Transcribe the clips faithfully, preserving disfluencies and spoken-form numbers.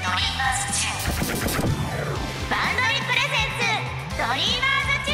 ドリーマーズチューン。バンドリプレゼンツドリーマーズチ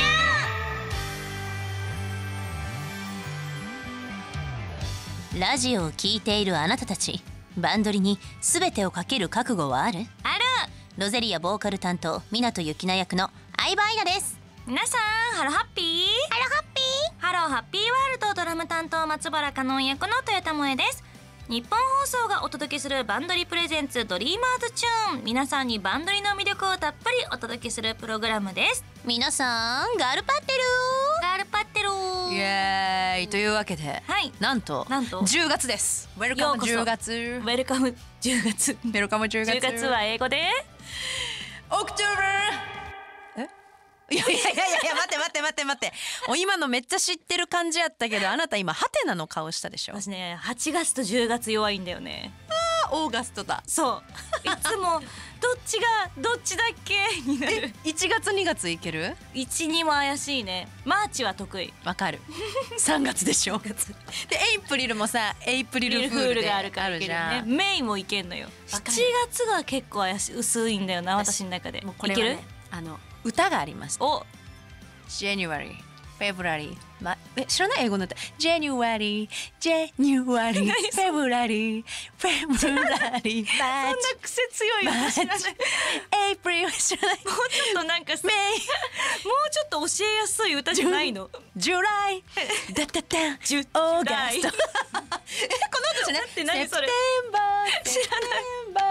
ューン。ラジオを聴いているあなたたち、バンドリに全てをかける覚悟はある？ ある。 ロゼリアボーカル担当湊ゆきな役の相葉愛菜です。 皆さんハローハッピー。 ハローハッピー。 ハローハッピーワールドドラム担当松原香音役の豊田萌です。日本放送がお届けするバンドリプレゼンツドリーマーズチューン。皆さんにバンドリの魅力をたっぷりお届けするプログラムです。 皆さんガルパってるガルパってるイエーイというわけで、 はい、 なんとなんとじゅうがつです。ウェルカムじゅうがつ。 ウェルカムじゅうがつ。 ウェルカムじゅうがつ。 じゅうがつは英語でオクトーバー。えいやいやいやいや待って待って待って待ってお今のめっちゃ知ってる感じやったけど、あなた今ハテナの顔したでしょ。 私ねはちがつとじゅうがつ弱いんだよね。 あオーガストだ。 そういつもどっちがどっちだっけになる。 いちがつにがついける？ いち、にも怪しいね。マーチは得意。 わかるさんがつでしょ。でエイプリルもさエイプリルフールがあるからいけるね。メイもいけんのよ。しちがつが結構怪しい薄いんだよな私の中で。 もうこれはね、 いける？ あの歌があります。 お January February、ま、え知らない英語の歌 January January February February そんな癖強いの知らない。 April 知らない。 もうちょっとなんかさ May もうちょっと教えやすい歌じゃないの。 July だったったジュオーガライスト。えこの歌じゃない？ って何それ？ September 知らない。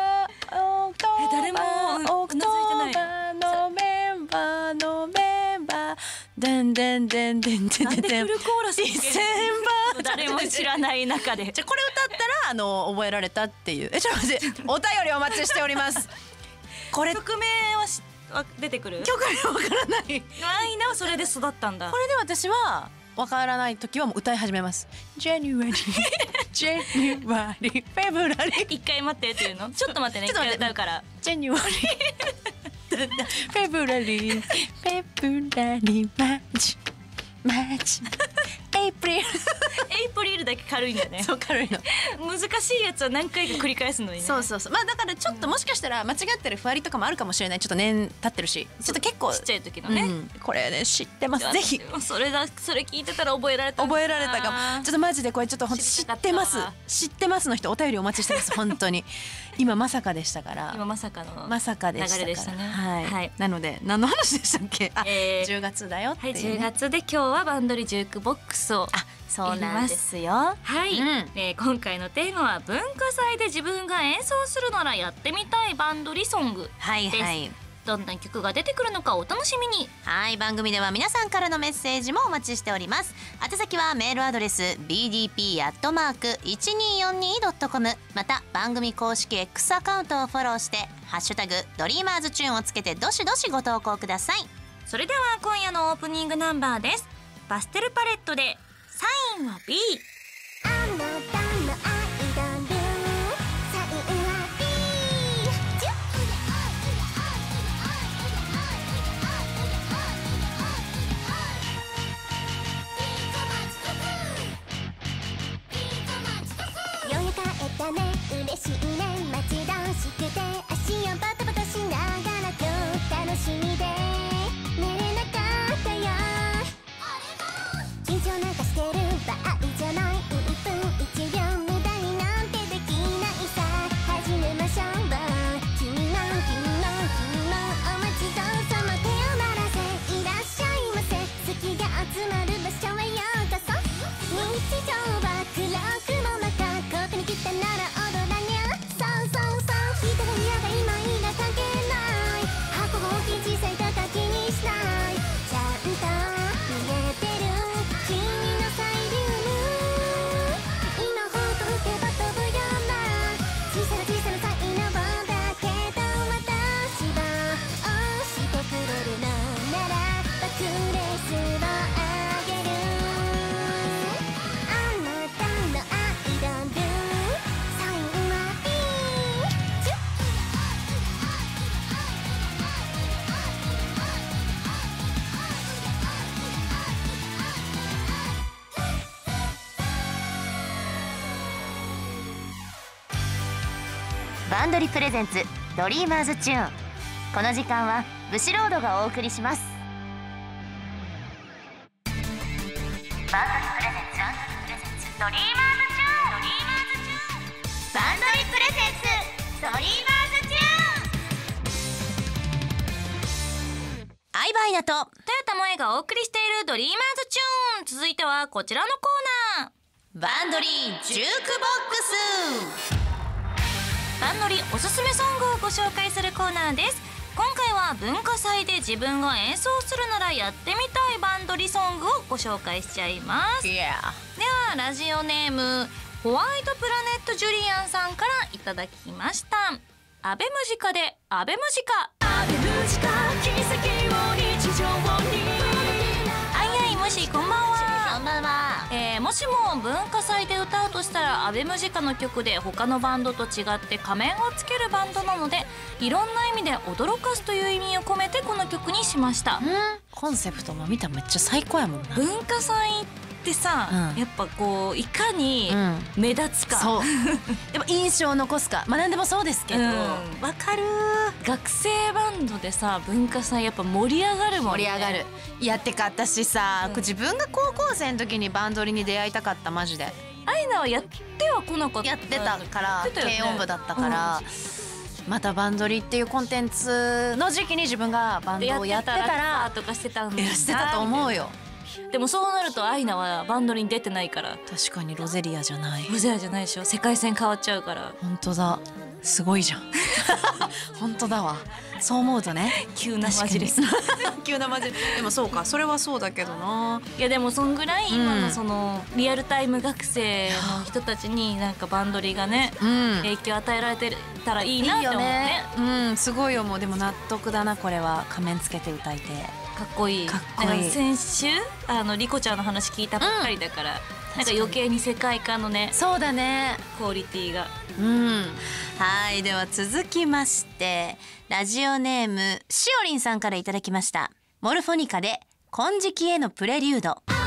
October え誰もうなずいてないの。 November November でんでんでんでんでんなんででんフルコーラスディセンバー。 誰も知らない中で。 じゃあこれ歌ったらあの覚えられたっていう。えちょっと待ってお便りお待ちしております。これ曲名はしは出てくる？ 曲名わからない。 あいなそれで育ったんだ。 これで私はわからない時はもう歌い始めます。January January February 一回待ってっていうの。ちょっと待ってね。 ちょっと待って一回歌うから。 January February February March March April エイプリルだけ軽いんだよね。 そう軽いの。 難しいやつは何回か繰り返すのにね。 そうそうそう。まあだからちょっともしかしたら間違ってるふわりとかもあるかもしれない。ちょっと年経ってるしちょっと結構ちっちゃい時のね、 うん、これね知ってます。ぜひそれだそれ聞いてたら覚えられた。 覚えられたかも。ちょっとマジでこれちょっと本当知ってます知ってますの人お便りお待ちしてます本当に。今まさかでしたから。 今まさかのまさかでしたから。 流れでしたね。 はい、 はい、 なので何の話でしたっけ？あ、 えー、 じゅうがつだよっていう、ね、 はい、じゅうがつで今日はバンドリジュークボックスをあそうなんですよ。 はい、うん、えー、今回のテーマは文化祭で自分が演奏するならやってみたいバンドリソングです。 はいはい。 どんな曲が出てくるのかお楽しみに。 はい、番組では皆さんからのメッセージもお待ちしております。宛先はメールアドレス ビーディーピー アットマーク いちにーよんにー ドットコム、 また番組公式 X アカウントをフォローしてハッシュタグドリーマーズチューンをつけてどしどしご投稿ください。 それでは今夜のオープニングナンバーです。パステルパレットでサインは B。 あなたのアイドルサインは B。 夜が帰ったね嬉しいね待ち遠しくて足をバタバタしながら今日楽しみで寝れなかったよ。緊張なんかしてる場合じゃない。いっぷんいちびょう無駄になんてできないさ。始めましょう。君の君の君のお待ちどうさま手を鳴らせいらっしゃいませ。好きが集まる場所へようこそ。日常は黒くの中ここに来たなら踊らにゃ。そうそうそう人が嫌が今いいが関係ない。箱が大きい小さいとか気にしない。ちゃんと見えてる君のサイリウム。今ほっと打てば飛ぶような小さな小さな才能だけど私は押してくれるのなら爆レスをあげる。あなたのアイドルサインは B。 バンドリプレゼンツドリーマーズチューン。この時間はブシロードがお送りします。バンドリプレゼンツドリーマーズチューン、バンドリプレゼンツドリーマーズチューン。アイバイナとトヨタ萌がお送りしているドリーマーズチューン。続いてはこちらのコーナー、 バンドリージュークボックス。 バンドリおすすめソングをご紹介するコーナーです。今回は文化祭で自分が演奏するならやってみたいバンドリソングをご紹介しちゃいます。 Yeah. ではラジオネームホワイトプラネットジュリアンさんからいただきました。アベムジカでアベムジカ。アベムジカ奇跡を日常に。あいあい、もしこんばんは。 こんばんは。 えーもしも文化祭で歌うとしたらアベムジカの曲で他のバンドと違って仮面をつけるバンドなので、いろんな意味で驚かすという意味を込めてこの曲にしました。 コンセプトも見たらめっちゃ最高やもんな。 文化祭ってさ、 うんやっぱこういかにうん目立つか、 そうでも印象を残すか、まあ何でもそうですけど、 うんわかる。 学生バンドでさ文化祭やっぱ盛り上がるもんね。 盛り上がる。いやってか私さ、 うん自分が高校生の時にバンドリに出会いたかった。マジでアイナはやっては来なかった。 やってたからやってたよね軽音部だったから、またバンドリっていうコンテンツの時期に自分がバンドをやってたらとかしてたんだやしてたと思うよ。 でもそうなるとアイナはバンドリに出てないから。 確かにロゼリアじゃない。 ロゼアじゃないでしょ、世界線変わっちゃうから。 本当だ、すごいじゃん本当だわ。そう思うとね、 急なマジです。 急なマジでもそうか、それはそうだけどな。 いやでもそんぐらい今うんのそのリアルタイム学生の人たちになんかバンドリがねうん影響与えられてたらいいなって思うね。 うん、すごいよ。もうでも納得だな、これは。仮面つけて歌いて。 かっこいい。 かっこいいなんか先週あのリコちゃんの話聞いたばっかりだから、なんか余計に世界観のねそうだね。 クオリティが。 うん。 はい、では続きましてラジオネームしおりんさんからいただきました。モルフォニカで金色へのプレリュード。あ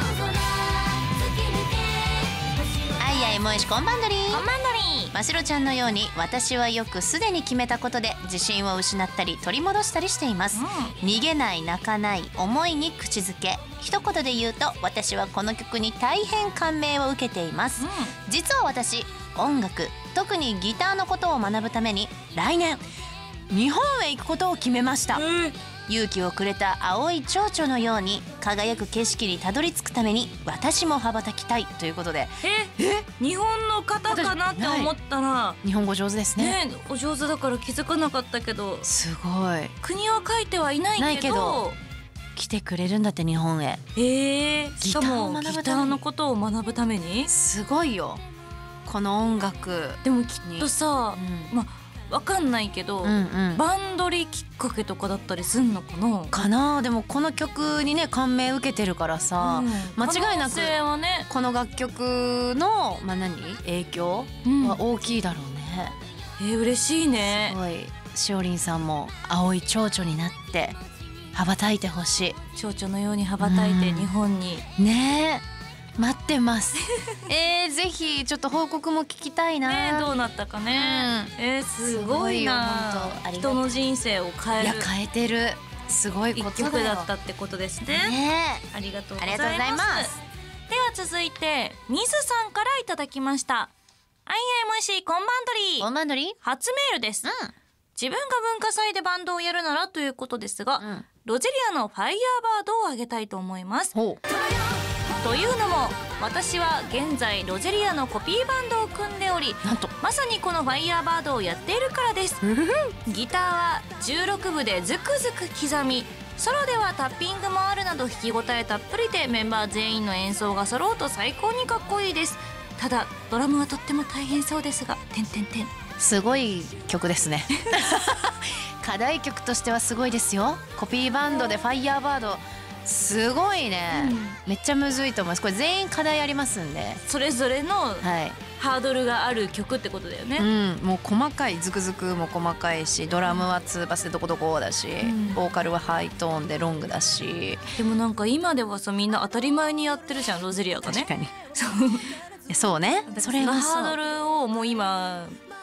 いあい、もえしこんばんどり。 コンバンドリましろちゃんのように私はよくすでに決めたことで自信を失ったり取り戻したりしています、逃げない、泣かない、思いに口づけ。一言で言うと私はこの曲に大変感銘を受けています、 うん実は私音楽、特にギターのことを学ぶために来年日本へ行くことを決めました、勇気をくれた青い蝶々のように輝く景色にたどり着くために私も羽ばたきたいということで。 え日本の方かなって思ったら日本語上手ですね。 ねお上手だから気づかなかったけど、 すごい。 国は書いてはいないけど、 ないけど来てくれるんだって日本へ。 えー、しかもギターを学ぶためにギターのことを学ぶために。 すごいよ、この音楽。 でもきっとさ、 うんまあわかんないけど、 うんうん、 バンドリきっかけとかだったりすんのかな。 かな。でもこの曲にね感銘受けてるからさ、 うん間違いなく可能性はね、 この楽曲のまあ何影響うんは大きいだろうね。 えー、嬉しいすね。 ごい。しおりんさんも青い蝶々になって羽ばたいてほし蝶々のように羽ばたいてうん日本に。 いねえ。待ってますえー、ぜひちょっと報告も聞きたいな、 ねどうなったかね。えー、すごいな。 すごいよ本当ありがとう人の人生を変えるいや変えてる。すごい一ことだよ曲だったってことですね。 ねありがとうごあざいます。 りがとうございますでは続いてミズさんからいただきました。あいあいもしこんばんどり。 おまんどり。 初メールです、 う自分が文化祭でバンドをやるならということですが、 んロゼリアのファイヤーバードをあげたいと思います。 ほというのも私は現在ロゼリアのコピーバンドを組んでおり、 うなんとまさにこのファイヤーバードをやっているからですギターはじゅうろくぶでズクズク刻み、ソロではタッピングもあるなど弾き応えたっぷりでメンバー全員の演奏が揃うと最高にかっこいいです。ただドラムはとっても大変そうですがてんてんてん。 すごい曲ですね課題曲としてはすごいですよ。コピーバンドでファイヤーバードすごいね、 うんめっちゃむずいと思います。これ全員課題ありますんで、 それぞれのはい、 ハードルがある曲ってことだよね、 うん、もう細かいズクズクも細かいし、ドラムはツーバスでどこどこだし、 んボーカルはハイトーンでロングだし、 でもなんか今ではさみんな当たり前にやってるじゃんロゼリアがね。 確かにそうそうね。それそのはそうハードルをもう今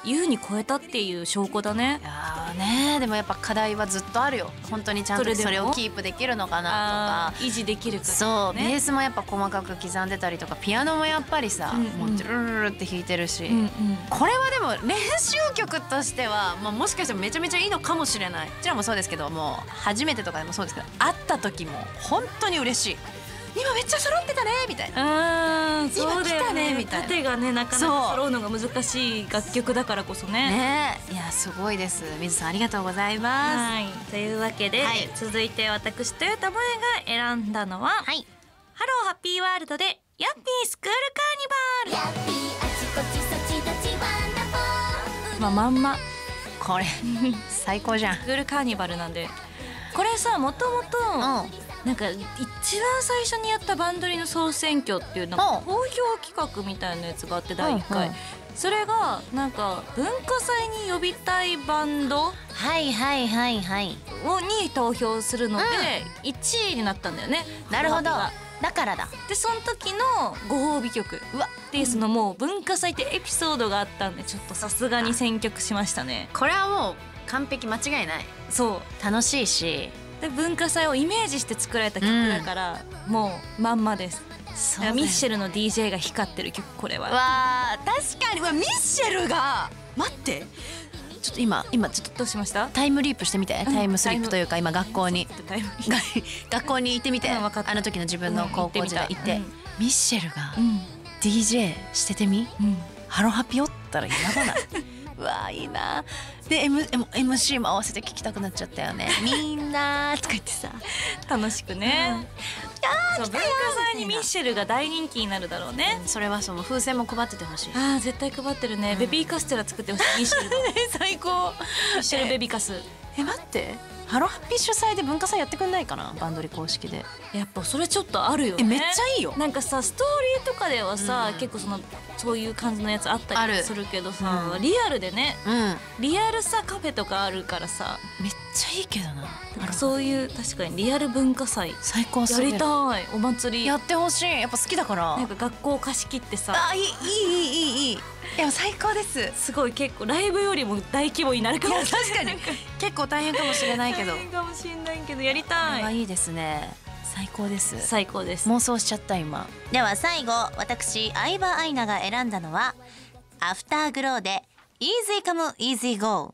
優に超えたっていう証拠だね。 いやーね、でもやっぱ課題はずっとあるよ。本当にちゃんとそれでもそれをキープできるのかなとか。 あー維持できるか、ね、 そう、ベースもやっぱ細かく刻んでたりとか、ピアノもやっぱりさ、 うんうんもうドゥルルルって弾いてるし、 うんうん、 これはでも練習曲としては、まあ、もしかしたらめちゃめちゃいいのかもしれない。こちらもそうですけど、もう初めてとかでもそうですけど、会った時も本当に嬉しい。今めっちゃ揃ってたねみたいな。 あーそうだよ今来たねねみたいな縦がねなかなか揃うのが難しい楽曲だからこそね。 ねえ、いやすごいです。水さんありがとうございます。 はい、というわけで、 はい続いて私豊田萌が選んだのは、 はいハローハッピーワールドでヤッピースクールカーニバヤッピーあちこちそちどちワンダフォール、まあ、まんまこれ最高じゃん。 スクールカーニバルなんで、これさもともとなんか一番最初にやったバンドリの総選挙っていうなんかうん投票企画みたいなやつがあってだいいっかい、 うんうんそれがなんか文化祭に呼びたいバンドをはいはいはいはいに投票するのでいちいになったんだよね。 なるほど、 ハローハッピーがだからだ。 でその時のご褒美曲うわ、 でそのもう文化祭ってエピソードがあったんでちょっとさすがに選曲しましたね。 これはもう完璧間違いない。 そう楽しいし、 で文化祭をイメージして作られた曲だから、もうまんまです。 そうだよミッシェルの ディージェー が光ってる曲これは。 わあ確かに。うわミッシェルが待って、ちょっと今今ちょっとどうしました？ タイムリープしてみて。タイムスリップというか、今学校にタイムリー学校に行ってみて、 うんわかったあの時の自分の高校時代行って、 うん行ってみミッシェルがうんディージェー しててみ、 うんハロハピおったらやばない？うわーいいな。で Mエムシー も合わせて聞きたくなっちゃったよね。みんなとか言ってさ、 楽しくね。そう文化祭にミッシェルが大人気になるだろうね。 それはその風船も配っててほしい。 あー絶対配ってるね、ベビーカステラ作ってほしい。ミッシェルの最高。 ミッシェルベビーカス。 え待って、ハロハッピー主催で文化祭やってくんないかな、バンドリ公式で。 やっぱそれちょっとあるよね。 えめっちゃいいよ。 なんかさストーリーとかではさ、 うん結構そのそういう感じのやつあったあるりするけどさ、 うんリアルでねうんリアルさカフェとかあるからさ、 めっちゃいいけどな。 なんかそういう確かにリアル文化祭最高すぎる。 やりたい。お祭りやってほしい。やっぱ好きだから。 なんか学校貸し切ってさ、 あいいいいいいいいいい。いや最高です。 すごい結構ライブよりも大規模になるかもしれない。 確かに結構大変かもしれないけど。 大変かもしれないけどやりこたい。 れはいいですね。最高です。 最高です。 妄想しちゃった今。 では最後、私相葉愛菜が選んだのはアフターグローで Easy Come Easy Go。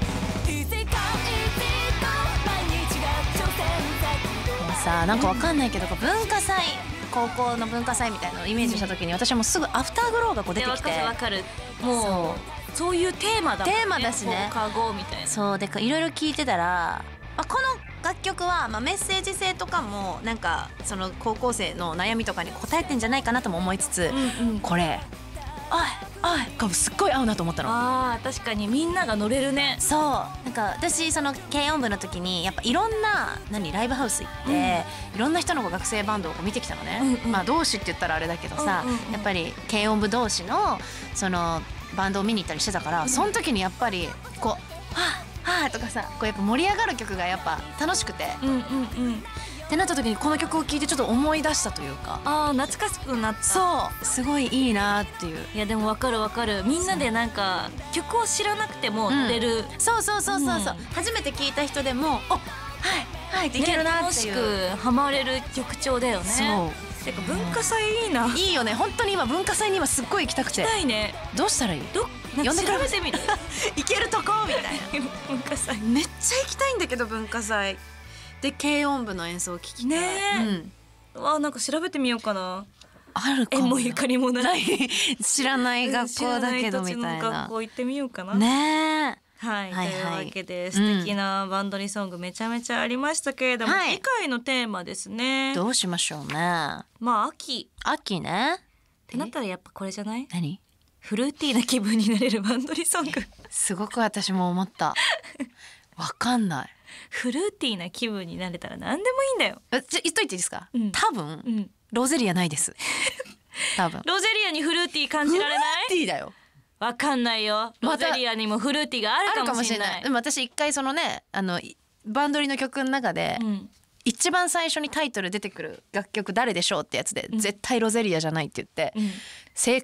さあなんかわかんないけど、文化祭、高校の文化祭みたいなのをイメージした時に、私はもうすぐアフターグローがこう出てきて、 わかるわかる。もうそういうテーマだもんね。 テーマだしね放課後みたいな。 そうでいろいろ聞いてたら、あこの楽曲は、まあ、メッセージ性とかもなんかその高校生の悩みとかに答えてんじゃないかなとも思いつつ、 うんうん。 これ「あいあい」がすっごい合うなと思ったの。 あー確かにみんなが乗れるね。 そうなんか私その軽音部の時にやっぱいろんな何ライブハウス行って、いろんな人のこう学生バンドをこう見てきたのね、 うんうんまあ同志って言ったらあれだけどさ、 うんうんうんやっぱり軽音部同士のそのバンドを見に行ったりしてたから、その時にやっぱりこう「はあはあ」とかさ、こうやっぱ盛り上がる曲がやっぱ楽しくて、 うんうんうん。 ってなった時にこの曲を聴いてちょっと思い出したというか、 あー懐かしくなった。 そうすごいいいなっていう。 いやでもわかるわかる。みんなでなんか曲を知らなくても乗れる。 そうそうそうそうそう、 うん初めて聞いた人でも「おはいはい」っていけるな楽しっていう、 くハマれる曲調だよね。 そうてか文化祭いいな。行きいいよね。本当に今文化祭に今すっごい行きたくて。 たいね。 どうしたらいい？ ど呼んでくれ調べてみる。 行けるとこみたいな。 文化祭。 めっちゃ行きたいんだけど文化祭で軽音部の演奏を聞きたい。 ねえうん、 わあなんか調べてみようかな。 あるかも。 縁もゆかりもな。 ないい知らない学校だけどみ知らたいな。 土地の学校行ってみようかな。 ねはい、 はいはいというわけでうん素敵なバンドリソングめちゃめちゃありましたけれども、 はい次回のテーマですねえ。。どうしましょうね。 まあ秋秋ね。 ってなったらやっぱこれじゃない？ 何？ フルーティーな気分になれるバンドリソング。 すごく私も思った。わかんない。 フルーティーな気分になれたら何でもいいんだよ。 えじゃ言っといていいですか？ うん多分、 うん。 ロゼリアないです。多分。 ロゼリアにフルーティー感じられない？ ティーだよ。 わかんないよ。ロまたゼリアにもフルーティーがあるあるかかもしれな。 もしれないい。 でも私一回そのねあのいバンドリの曲の中で、 うん。 一番最初にタイトル出てくる楽曲誰でしょうってやつで、絶対ロゼリアじゃないって言って、 うん。 正解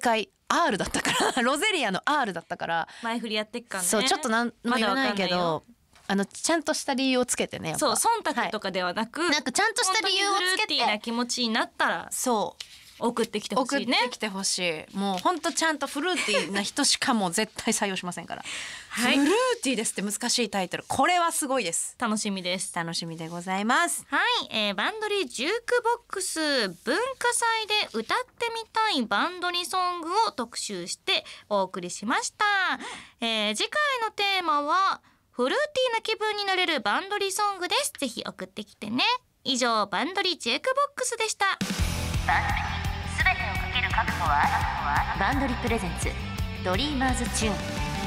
アール だったからロゼリアの アール だったから前振りやってっからね。 そうちょっとなんも言わないけまだわかんないよどあのちゃんとした理由をつけてねやっぱそう忖度とかではなく、 はい、なんかちゃんとした理由をつけ本当にフルーティーなて気持ちになったらそう送ってきてほ送っしいね。 てきてほしい。もうほんとちゃんとフルーティーな人しかもう絶対採用しませんからはいフルーティーですって難しいタイトル、これはすごいです。 楽しみです。 楽しみでございます。 はい、えー、バンドリジュークボックス文化祭で歌ってみたいバンドリソングを特集してお送りしました、えー、次回のテーマはフルーティーな気分になれるバンドリソングです。ぜひ送ってきてね。以上バンドリジュークボックスでした。 バンドリに全てをかける覚悟はバンドリプレゼンツドリーマーズチューン。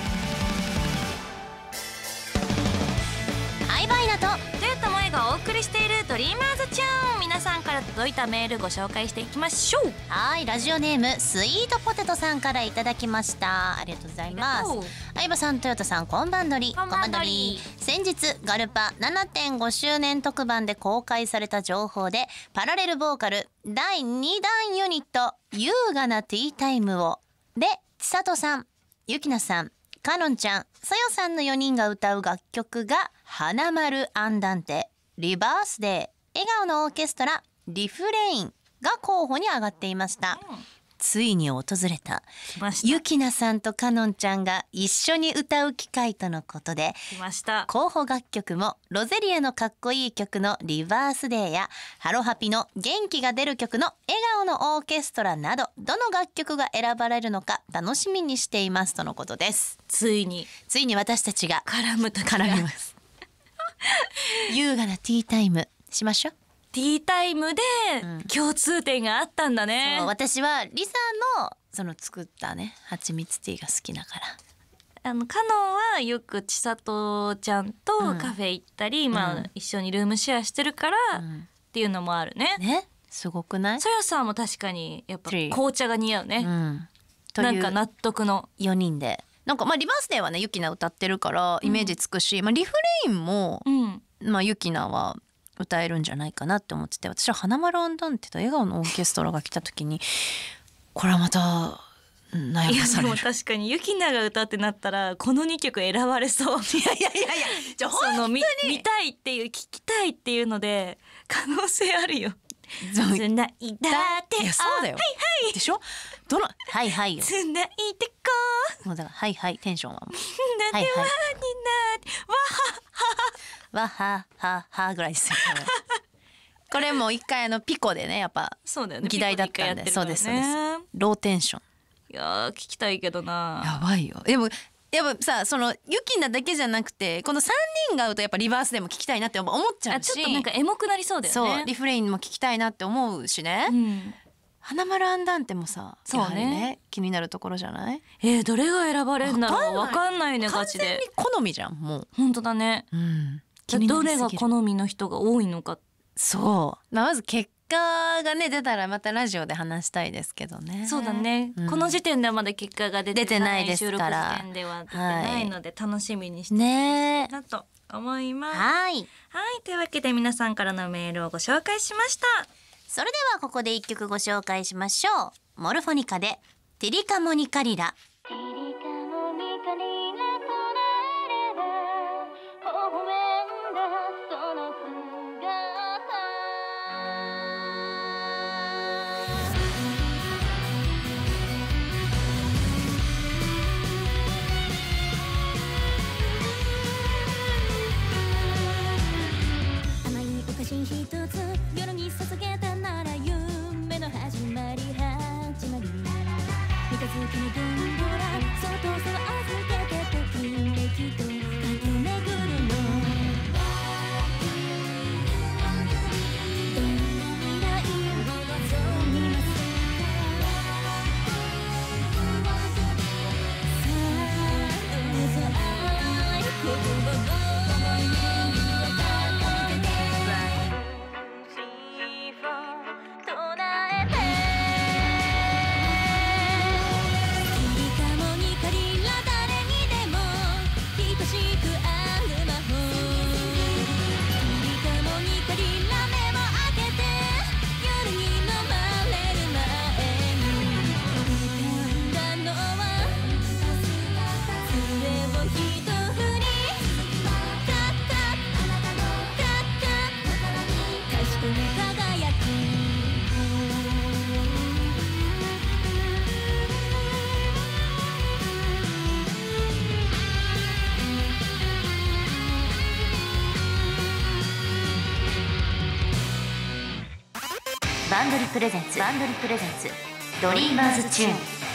相葉稲とトヨタ萌がお送りしているドリーマーズチューン、皆さんから届いたメールご紹介していきましょう。 はい、ラジオネームスイートポテトさんからいただきました。ありがとうございます。相葉さん、トヨタさん、こんばんどり。 こんばんどり。 先日ガルパ ななてんご 周年特番で公開された情報でパラレルボーカルだいにだんユニット優雅なティータイムをで千里さん、ゆきなさん、かのんちゃん、さよさんのよにんが歌う楽曲が花丸アンダンテ、リバースデー、笑顔のオーケストラ、リフレインが候補に上がっていました、うん、ついに訪れたゆきなさんとかのんちゃんが一緒に歌う機会とのことで、 来ました候補楽曲もロゼリアのかっこいい曲のリバースデーやハロハピの元気が出る曲の笑顔のオーケストラなど、どの楽曲が選ばれるのか楽しみにしていますとのことです。 ついについに私たちが絡む時が絡みます優雅なティータイムしましょう。 ティータイムで共通点があったんだね、 そう、私はリサのその作ったね蜂蜜ティーが好きだから、 あのカノンはよく千里ちゃんとカフェ行ったり、うん、まあ、一緒にルームシェアしてるから、うん、っていうのもあるね。 ね、すごくない？ そやさんも確かにやっぱ紅茶が似合うね、うん、なんか納得のよにんで、なんかまあリバースデーはねゆきな歌ってるからイメージつくし、うん、まあ、リフレインも、うん、まあゆきなは歌えるんじゃないかなって思ってて、私は花丸アンダンテと笑顔のオーケストラが来た時にこれはまた悩まされる。 いやでも確かにゆきなが歌ってなったらこのにきょく選ばれそう。 いやいやいやいや、じゃあ本当に見, 見たいっていう聞きたいっていうので可能性あるよ。つないだっていやそうだよ、 はいはいでしょ、どのはいはいよ、 つないでこうもうだからはいはいテンションはもうなんでわになってわはわはははぐらいですよこれもう一回あのピコでねやっぱそうだよね、 議題だったんで、 ね、 そうですそうです、ローテンション。 いや聞きたいけどな、 やばいよ。でもやっぱさ、そのゆきなだけじゃなくてこのさんにんが歌うとやっぱリバースでも聞きたいなって思っちゃうし、 ちょっとなんかエモくなりそうだよね。 そうリフレインも聞きたいなって思うしね、うん、花丸アンダンテもさ、そうね、ね気になるところじゃない？ えー、どれが選ばれるんだろう、わかんないねガチで。 完全に好みじゃんもう。 本当だね、うん、どれが好みの人が多いのか。 そう、まあ、まず結果がね出たらまたラジオで話したいですけどね。 そうだね、うん、この時点ではまだ結果が出てない、 出てないですから、 収録時点では出てないので楽しみにしてねなと思います。 はい、 はい、というわけで皆さんからのメールをご紹介しました。 それではここで一曲ご紹介しましょう。モルフォニカでティリカモニカリラ。 「 プレゼンツバンドリプレゼンツドリーマーズチューン。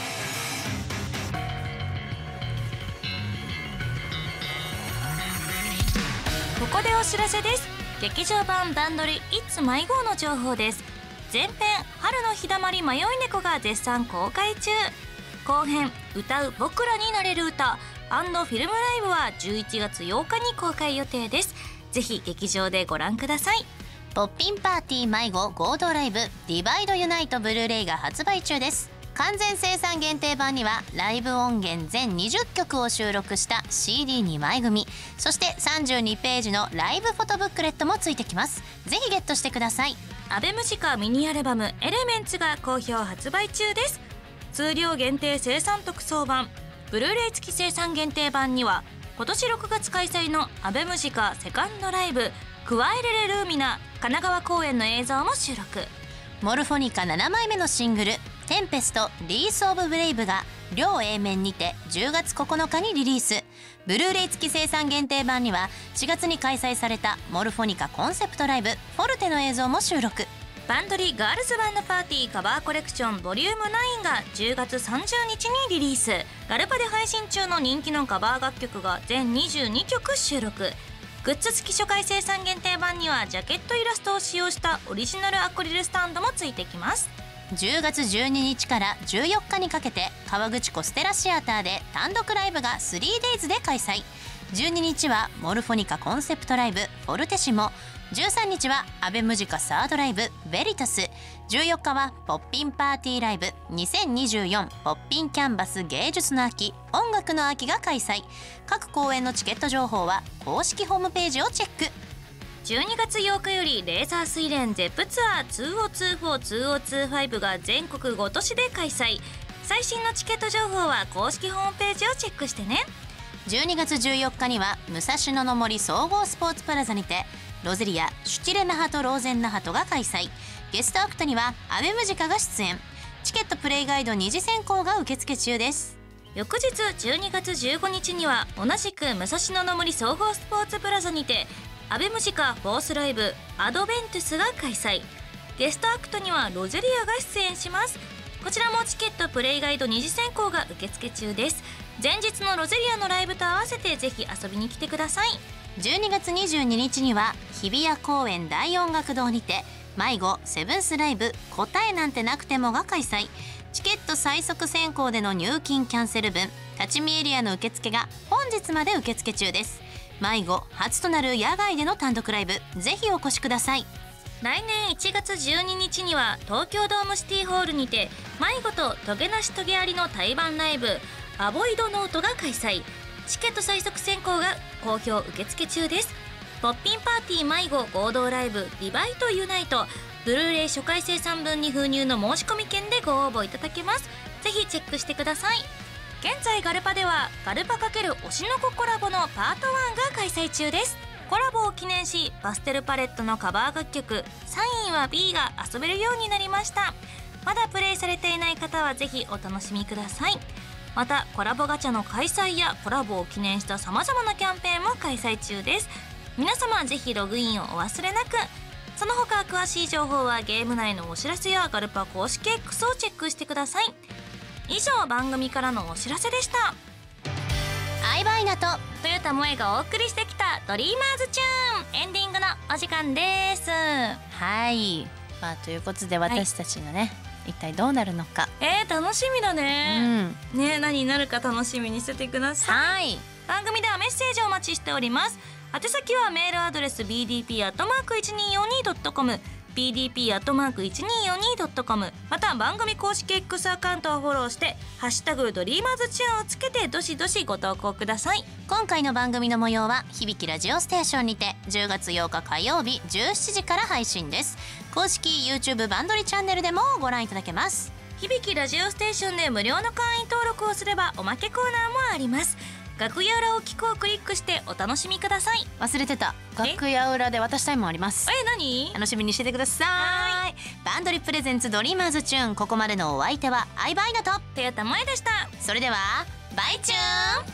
ここでお知らせです。劇場版バンドリ It's 迷子の情報です。前編春の日だまり迷い猫が絶賛公開中。後編歌う僕らになれる歌&フィルムライブはじゅういちがつようかに公開予定です。ぜひ劇場でご覧ください。 ポッピンパーティー迷子合同ライブディバイドユナイトブルーレイが発売中です。完全生産限定版にはライブ音源全にじゅっきょくを収録した シーディーに 枚組、そしてさんじゅうにページのライブフォトブックレットもついてきます。ぜひゲットしてください。 アベムジカミニアルバムエレメンツが好評発売中です。数量限定生産特装版、ブルーレイ付き生産限定版には今年ろくがつ開催のアベムジカセカンドライブクワイレレルーミナ神奈川公演の映像も収録。 モルフォニカななまいめのシングル「テンペスト・リース・オブ・ブレイブ」が両 A 面にてじゅうがつここのかにリリース。ブルーレイ付き生産限定版にはしがつに開催されたモルフォニカコンセプトライブ「フォルテ」の映像も収録。 バンドリガールズバンドパーティーカバーコレクションボリュームナインがじゅうがつさんじゅうにちにリリース。ガルパで配信中の人気のカバー楽曲が全にじゅうにきょく収録。グッズ付き初回生産限定版にはジャケットイラストを使用したオリジナルアクリルスタンドもついてきます。 じゅうがつじゅうににちからじゅうよっかにかけて川口湖ステラシアターで単独ライブが スリーデイズ で開催。じゅうににちはモルフォニカコンセプトライブフォルテシモ、じゅうさんにちはアベムジカサードライブベリタス、じゅうよっかはポッピンパーティーライブにせんにじゅうよんポッピンキャンバス芸術の秋音楽の秋が開催。各公演のチケット情報は公式ホームページをチェック。 じゅうにがつようかよりレーザー水蓮ゼップツアーにせんにじゅうよん、にせんにじゅうごが全国ご都市で開催。最新のチケット情報は公式ホームページをチェックしてね。 じゅうにがつじゅうよっかには武蔵野の森総合スポーツプラザにてロゼリアシュティレナハトローゼンナハトが開催。ゲストアクトにはアベムジカが出演。チケットプレイガイド二次選考が受付中です。 翌日じゅうにがつじゅうごにちには同じく武蔵野の森総合スポーツプラザにてアベムジカフォースライブアドベントゥスが開催。ゲストアクトにはロゼリアが出演します。こちらもチケットプレイガイド二次選考が受付中です。前日のロゼリアのライブと合わせてぜひ遊びに来てください。 じゅうにがつにじゅうににちには日比谷公園大音楽堂にて迷子セブンスライブ答えなんてなくてもが開催。チケット最速選考での入金キャンセル分立ち見エリアの受付が本日まで受付中です。迷子初となる野外での単独ライブぜひお越しください。 来年いちがつじゅうににちには東京ドームシティホールにて迷子とトゲなしトゲありの対バンライブアボイドノートが開催。チケット最速選考が好評受付中です。ポッピンパーティー迷子合同ライブディバイドユナイトブルーレイ初回生産分に封入の申し込み券でご応募いただけます。ぜひチェックしてください。現在ガルパではガルパ×推しの子コラボのパートワンが開催中です。コラボを記念しパステルパレットのカバー楽曲サインは ビー が遊べるようになりました。まだプレイされていない方はぜひお楽しみください。またコラボガチャの開催やコラボを記念したさまざまなキャンペーンも開催中です。皆様ぜひログインをお忘れなく。その他詳しい情報はゲーム内のお知らせやガルパ公式 X をチェックしてください。以上番組からのお知らせでした。 相葉稲と豊田萌がお送りしてきたドリーマーズチューンエンディングのお時間です。 はい、まあ、ということで私たちのね、はい、一体どうなるのかえー、楽しみだね、 うん、 ね、何になるか楽しみにしててください。 はい、 番組ではメッセージをお待ちしております。宛先はメールアドレス ビーディーピーアットマークいちにーよんにードットコム ビーディーピーアットマークいちにーよんにードットコム また番組公式 X アカウントをフォローしてハッシュタグドリーマーズチューンをつけてどしどしご投稿ください。 今回の番組の模様は響きラジオステーションにてじゅうがつようか火曜日じゅうしちじから配信です。公式 YouTube バンドリチャンネルでもご覧いただけます。 響きラジオステーションで無料の会員登録をすればおまけコーナーもあります。楽屋裏を聞こうクリックしてお楽しみください。 忘れてた、楽屋裏で渡したいもんあります。 え、何？ 楽しみにしててください。バンドリプレゼンツドリーマーズチューン、ここまでのお相手は相葉稲と豊田萌でした。 それではバイチューン。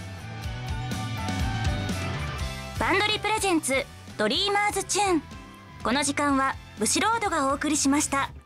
バンドリプレゼンツドリーマーズチューン、この時間はブシロードがお送りしました。